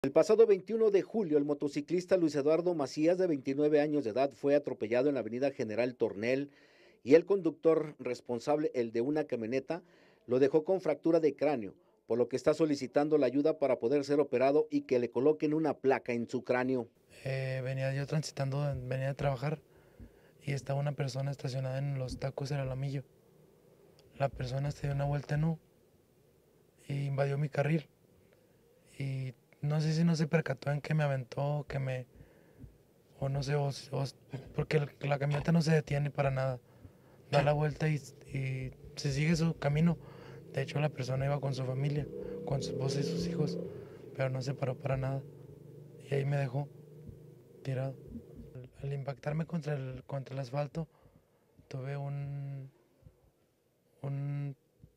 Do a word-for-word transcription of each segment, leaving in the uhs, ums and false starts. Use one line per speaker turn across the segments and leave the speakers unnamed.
El pasado veintiuno de julio, el motociclista Luis Eduardo Macías, de veintinueve años de edad, fue atropellado en la avenida General Tornel y el conductor responsable, el de una camioneta, lo dejó con fractura de cráneo, por lo que está solicitando la ayuda para poder ser operado y que le coloquen una placa en su cráneo.
Eh, venía yo transitando, venía de trabajar y estaba una persona estacionada en los tacos del Alamillo. La persona se dio una vuelta en U y invadió mi carril. Y no sé si no se percató en que me aventó, que me... o no sé, o, o- porque el- la camioneta no se detiene para nada. Da la vuelta y, y se sigue su camino. De hecho, la persona iba con su familia, con su esposa y sus hijos, pero no se paró para nada. Y ahí me dejó tirado. Al, al impactarme contra el, contra el asfalto, tuve un, un,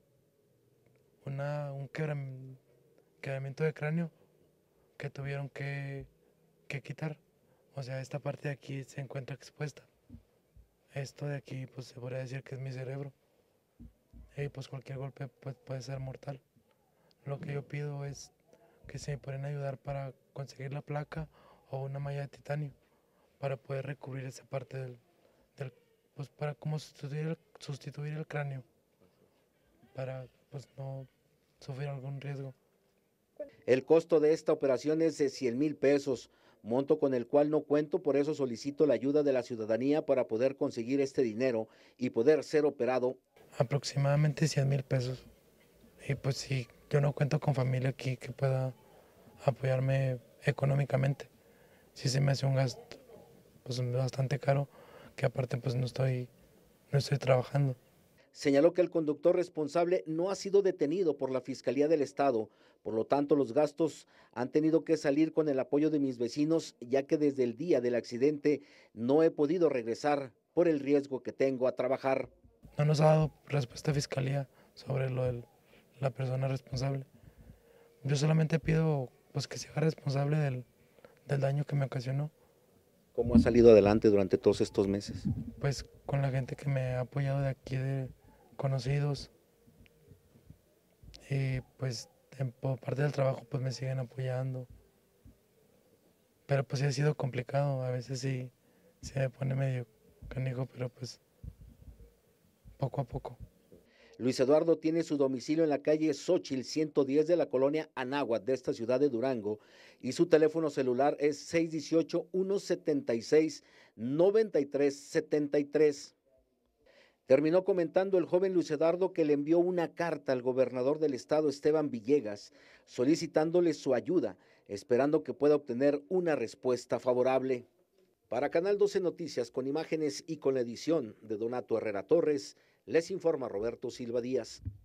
una, un quebram- quebramiento de cráneo que tuvieron que, que quitar. O sea, esta parte de aquí se encuentra expuesta. Esto de aquí, pues se podría decir que es mi cerebro. Y pues cualquier golpe pues, puede ser mortal. Lo que yo pido es que se me pueden ayudar para conseguir la placa o una malla de titanio para poder recubrir esa parte del, del pues para como sustituir el, sustituir el cráneo para pues no sufrir algún riesgo.
El costo de esta operación es de cien mil pesos, monto con el cual no cuento, por eso solicito la ayuda de la ciudadanía para poder conseguir este dinero y poder ser operado.
Aproximadamente cien mil pesos. Y pues si yo no cuento con familia aquí que pueda apoyarme económicamente, si se me hace un gasto pues bastante caro, que aparte pues no estoy, no estoy trabajando.
Señaló que el conductor responsable no ha sido detenido por la Fiscalía del Estado, por lo tanto los gastos han tenido que salir con el apoyo de mis vecinos, ya que desde el día del accidente no he podido regresar por el riesgo que tengo a trabajar.
No nos ha dado respuesta a fiscalía sobre lo de la persona responsable. Yo solamente pido pues que se haga responsable del, del daño que me ocasionó,
¿Cómo ha salido adelante durante todos estos meses?
pues con la gente que me ha apoyado de aquí, de conocidos, y pues en, por parte del trabajo pues me siguen apoyando. Pero pues sí ha sido complicado, a veces sí se me pone medio canijo, pero pues poco a poco.
Luis Eduardo tiene su domicilio en la calle Xochitl ciento diez de la colonia Anáhuac de esta ciudad de Durango y su teléfono celular es seis uno ocho, uno siete seis, nueve tres siete tres. Terminó comentando el joven Luis Eduardo que le envió una carta al gobernador del estado, Esteban Villegas, solicitándole su ayuda, esperando que pueda obtener una respuesta favorable. Para Canal doce Noticias, con imágenes y con la edición de Donato Herrera Torres, les informa Roberto Silva Díaz.